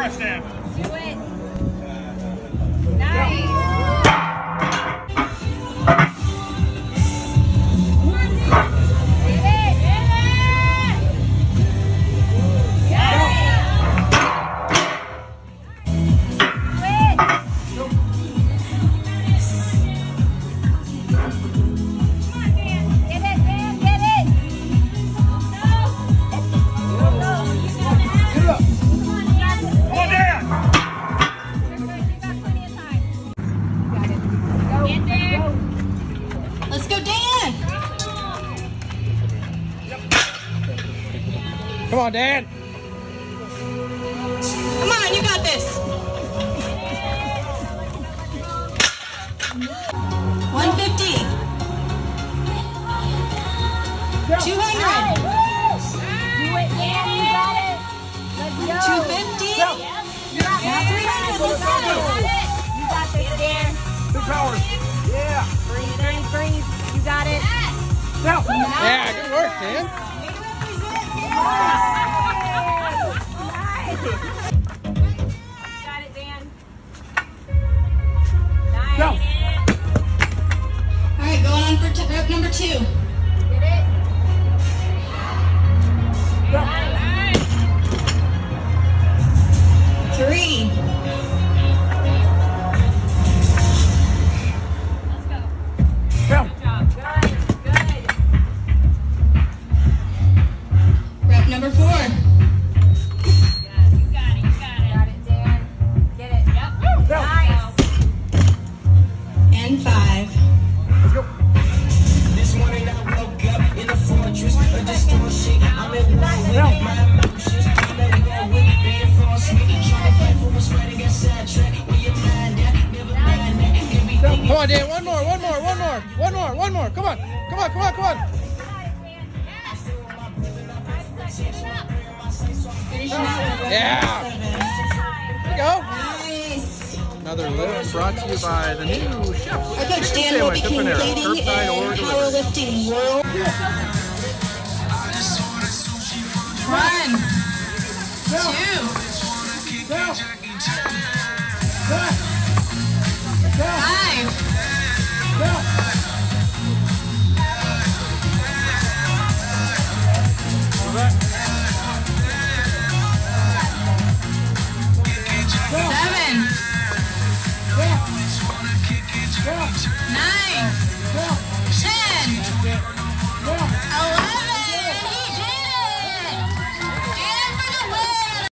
press down. Do it. Nice. Come on, Dan. Come on, you got this. 150. 200. Do it, Dan. You got it. Let's go. 250. You got 300. Let's go. You got this, Dan. Big powers. Yeah. Breathe. You got it. Now. Yeah, good work, Dan. Nice. Got it, Dan. Nice. Go. All right, going on for rep number 2. Get it. Nice. 3. Let's go. Go. Good job. Good. Rep number 4. You got it. Got it, Dan. Get it. Yep. Go. Nice. And 5. Let's go. This morning I woke up in the fortress of distortion. I'm in my emotions. I'm letting go with being false. Trying to fight for what's right and get sidetracked. Where your mind at? Never mind that. Everything. Come on, Dan. One more. Come on. Finishing out with rep Yeah. number 7. There you go. Nice. Another lift brought to you by the new chef. Our coach Dan will be competing in powerlifting world. 1, 2, 5. Go.